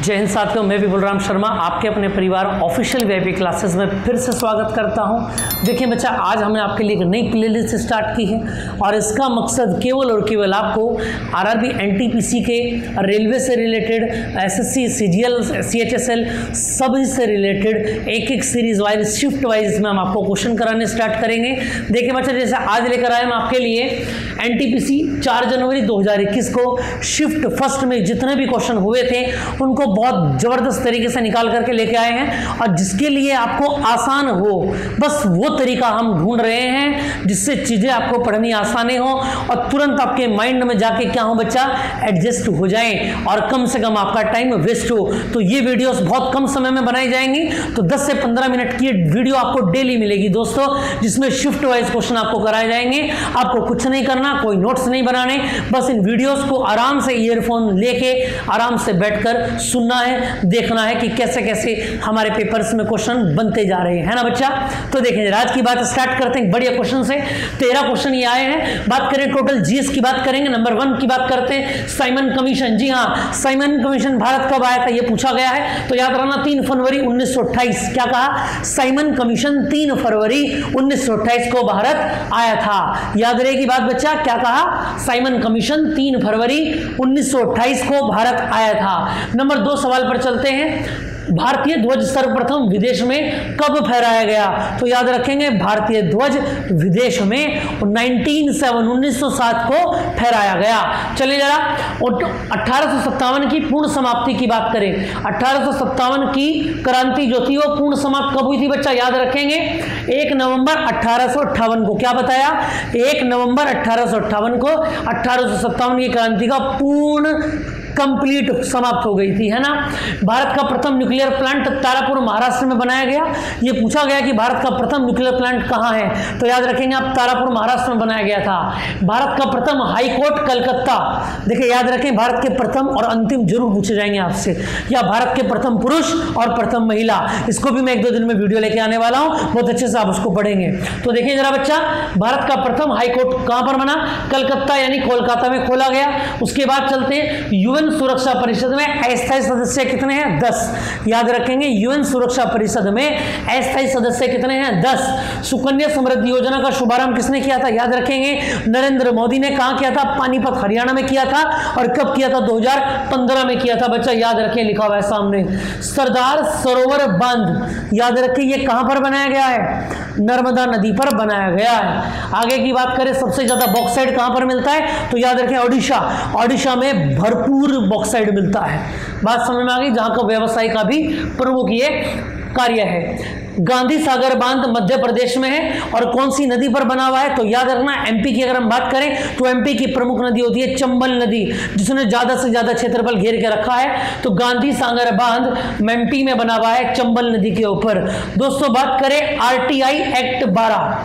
जय हिंद साथियों, मैं भी बलराम शर्मा आपके अपने परिवार ऑफिशियल वीआईपी क्लासेस में फिर से स्वागत करता हूं। देखिए बच्चा, आज हमने आपके लिए एक नई प्लेलिस्ट स्टार्ट की है और इसका मकसद केवल और केवल आपको आरआरबी एनटीपीसी के रेलवे से रिलेटेड, एसएससी, सीजीएल, सीएचएसएल सभी से रिलेटेड एक एक सीरीज वाइज, शिफ्ट वाइज में हम आपको क्वेश्चन कराने स्टार्ट करेंगे। देखिए बच्चा, जैसे आज लेकर आए हम आपके लिए एनटीपीसी 4 जनवरी 2021 को शिफ्ट फर्स्ट में जितने भी क्वेश्चन हुए थे उनको बहुत जबरदस्त तरीके से निकाल करके लेके आए हैं और जिसके लिए आपको आसान हो, बस वो तरीका हम ढूंढ रहे हैं जिससे चीजें आपको पढ़नी आसान हो और तुरंत आपके माइंड में जाके क्या हो बच्चा, एडजस्ट हो जाए और कम से कम आपका टाइम वेस्ट हो। तो ये वीडियोस बहुत कम समय में बनाई जाएंगी, तो 10 से 15 मिनट की वीडियो आपको डेली मिलेगी दोस्तों, जिसमें शिफ्ट वाइज क्वेश्चन आपको कराए जाएंगे। आपको कुछ नहीं करना, कोई नोट्स नहीं बनाने, बस इन वीडियोस को आराम से ईयरफोन लेके आराम से बैठकर सुनना है, देखना है कि कैसे कैसे हमारे पेपर्स में क्वेश्चन बनते जा रहे हैं, है ना बच्चा। तो देखें, आज की बात स्टार्ट करते हैं बढ़िया क्वेश्चन से। 13 क्वेश्चन ये आए हैं। बात करें टोटल जीएस की बात करेंगे। नंबर 1 की बात करते हैं, साइमन कमीशन। जी हाँ, साइमन कमीशन भारत कब आया था ये पूछा गया है, तो याद रखना 3 फरवरी 1928। क्या कहा? साइमन कमीशन 3 फरवरी 1928 को भारत आया था। याद रहेगी बात बच्चा, क्या कहा? साइमन कमीशन 3 फरवरी 1928 को भारत आया था। नंबर 2 सवाल पर चलते हैं। भारतीय ध्वज सर्वप्रथम विदेश में कब फहराया गया? तो याद रखेंगे, भारतीय ध्वज विदेश में 1907 को फहराया गया। चलिए जरा 1857 की पूर्ण समाप्ति की बात करें। 1857 की क्रांति जो थी वो पूर्ण समाप्त कब हुई थी बच्चा? याद रखेंगे 1 नवंबर 1858 को। क्या बताया? 1 नवंबर 1858 को 1857 की क्रांति का पूर्ण कंप्लीट समाप्त हो गई थी, है ना। भारत का प्रथम न्यूक्लियर प्लांट तारापुर महाराष्ट्र में बनाया गया। ये पूछा गया कि भारत का प्रथम न्यूक्लियर प्लांट कहाँ है, तो याद रखेंगे आप, तारापुर महाराष्ट्र में बनाया गया था। भारत का प्रथम हाई कोर्ट कलकत्ता। देखिए याद रखें, भारत के प्रथम और अंतिम जरूर पूछे जाएंगे आपसे, या भारत के प्रथम पुरुष और प्रथम महिला। इसको भी मैं 1-2 दिन में वीडियो लेके आने वाला हूँ, बहुत अच्छे से आप उसको पढ़ेंगे। तो देखिए जरा बच्चा, भारत का प्रथम हाई कोर्ट कहाँ पर बना? कलकत्ता यानी कोलकाता में खोला गया। उसके बाद चलते हैं, यूएन सुरक्षा परिषद में अस्थायी सदस्य कितने हैं? 10। याद रखेंगे, यूएन सुरक्षा परिषद में अस्थायी सदस्य कितने हैं? 10। सुकन्या समृद्धि योजना का शुभारंभ किसने किया था? याद रखेंगे, नरेंद्र मोदी ने। कहां किया था? पानीपत हरियाणा में किया था। और कब किया था? 2015 में किया था बच्चा, याद रखें, लिखा हुआ है सामने। सरदार सरोवर बांध, याद रखें, ये कहां पर बनाया गया है? नर्मदा नदी पर बनाया गया है। आगे की बात करें, सबसे ज्यादा बॉक्साइट कहां पर मिलता है? तो याद रखें, ओडिशा। ओडिशा में भरपूर बॉक्साइट मिलता है। बात समझ में आ गई, जहां का व्यवसाय का भी प्रमुख ये कार्य है। गांधी सागर बांध मध्य प्रदेश में है और कौन सी नदी पर बना हुआ है? तो याद रखना, एमपी की अगर हम बात करें तो एमपी की प्रमुख नदी होती है चंबल नदी, जिसने ज्यादा से ज्यादा क्षेत्रफल घेर के रखा है। तो गांधी सागर बांध एमपी में बना हुआ है चंबल नदी के ऊपर। दोस्तों बात करें आरटीआई एक्ट 12।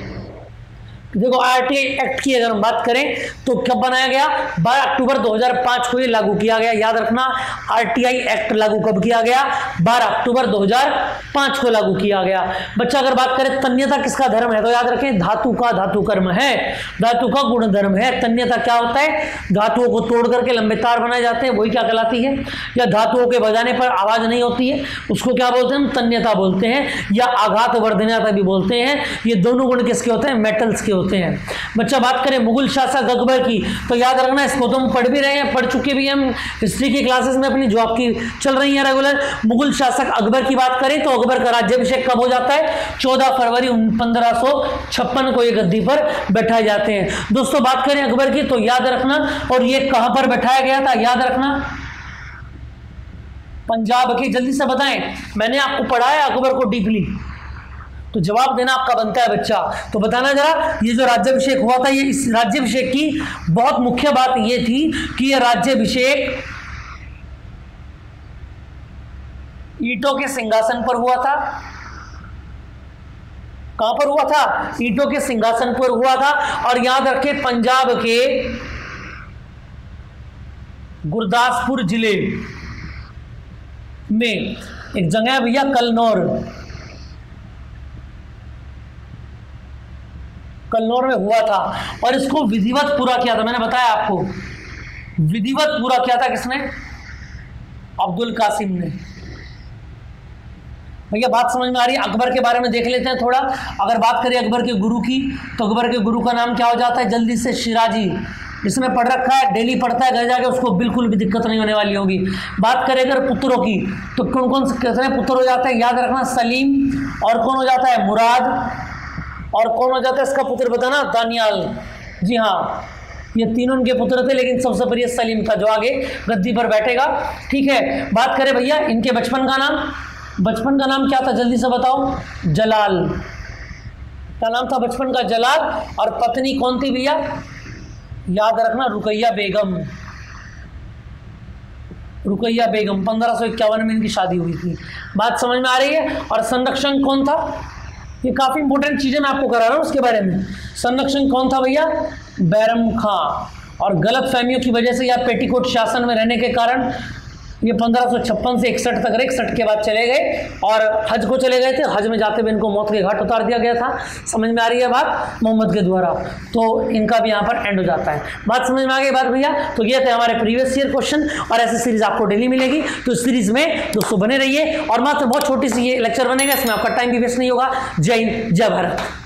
देखो, आरटीआई एक्ट की अगर हम बात करें तो कब बनाया गया? 12 अक्टूबर 2005 को ये लागू किया गया। याद रखना, आरटीआई एक्ट लागू कब किया गया? 12 अक्टूबर 2005 को लागू किया गया। बच्चा अगर बात करें तन्यता किसका धर्म है, तो याद रखें, धातु का धातु कर्म है, धातु का गुण धर्म है। तन्यता क्या होता है? धातुओं को तोड़ करके लंबे तार बनाए जाते हैं, वही क्या कहलाती है? या धातुओं के बजाने पर आवाज नहीं होती है, उसको क्या बोलते हैं? हम तन्यता बोलते हैं, या आघात वर्धनता भी बोलते हैं। ये दोनों गुण किसके होते हैं? मेटल्स के होते हैं। बच्चा बात करें मुगल शासक अकबर की, तो याद रखना, इसको तो हम पढ़ भी रहे हैं, पढ़ चुके भी हम हिस्ट्री की क्लासेस में अपनी, जो आपकी चल रही है रेगुलर। मुगल शासक अकबर की बात करें तो अकबर का राज्याभिषेक कब हो जाता है? 14 फरवरी 1556 को ये गद्दी पर बैठाए जाते हैं। दोस्तों बात करें अकबर की तो याद रखना, और ये कहां पर बैठाया गया था? याद रखना, पंजाब की। जल्दी से बताएं, मैंने आपको पढ़ाया अकबर को डीपली, तो जवाब देना आपका बनता है बच्चा। तो बताना जरा, ये जो राज्याभिषेक हुआ था, ये इस राज्याभिषेक की बहुत मुख्य बात ये थी कि ये राज्याभिषेक ईंटों के सिंहासन पर हुआ था। कहां पर हुआ था? ईंटों के सिंहासन पर हुआ था। और याद रखें, पंजाब के गुरदासपुर जिले में एक जगह है भैया, कलनौर में हुआ था। और इसको विधिवत पूरा किया था, मैंने बताया आपको, विधिवत पूरा किया था किसने? अब्दुल कासिम ने। भैया बात समझ में आ रही है? अकबर के बारे में देख लेते हैं थोड़ा। अगर बात करें अकबर के गुरु की, तो अकबर के गुरु का नाम क्या हो जाता है जल्दी से? शिराजी। इसने पढ़ रखा है, डेली पढ़ता है, घर जाके उसको बिल्कुल भी दिक्कत नहीं होने वाली होगी। बात करें अगर पुत्रों की, तो कौन कौन से कितने पुत्र हो जाते हैं याद रखना? सलीम, और कौन हो जाता है? मुराद, और कौन हो जाता है इसका पुत्र बताना? दानियाल। जी हाँ, ये तीनों उनके पुत्र थे, लेकिन सबसे प्रिय सलीम था जो आगे गद्दी पर बैठेगा। ठीक है, बात करें भैया इनके बचपन का नाम, बचपन का नाम क्या था जल्दी से बताओ? जलाल। क्या नाम था बचपन का? जलाल। और पत्नी कौन थी भैया? याद रखना, रुकैया बेगम। रुकैया बेगम 1551 में इनकी शादी हुई थी। बात समझ में आ रही है? और संरक्षण कौन था? ये काफी इंपॉर्टेंट चीजें मैं आपको करा रहा हूं उसके बारे में। संरक्षण कौन था भैया? बैरम खां। और गलत फहमियों की वजह से या पेटीकोट शासन में रहने के कारण ये 1556 से 61 तक, 61 के बाद चले गए और हज को चले गए थे। हज में जाते हुए इनको मौत के घाट उतार दिया गया था। समझ में आ रही है बात? मोहम्मद के द्वारा। तो इनका भी यहाँ पर एंड हो जाता है। बात समझ में आ गई बात भैया? तो ये थे हमारे प्रीवियस ईयर क्वेश्चन, और ऐसी सीरीज आपको डेली मिलेगी। तो इस सीरीज में दोस्तों बने रहिए, और मात्र बहुत छोटी सी ये लेक्चर बनेगा, इसमें आपका टाइम भी वेस्ट नहीं होगा। जय हिंद, जय भारत।